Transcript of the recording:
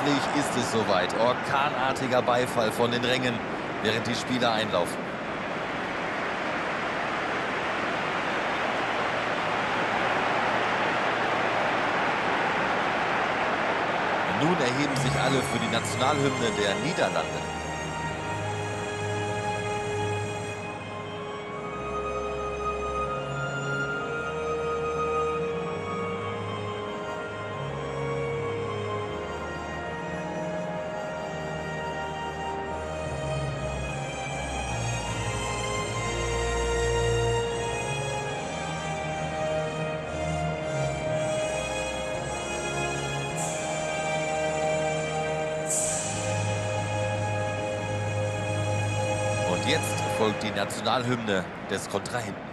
endlich ist es soweit. Orkanartiger Beifall von den Rängen, während die Spieler einlaufen. Nun erheben sich alle für die Nationalhymne der Niederlande. Und jetzt folgt die Nationalhymne des Kontrahenten.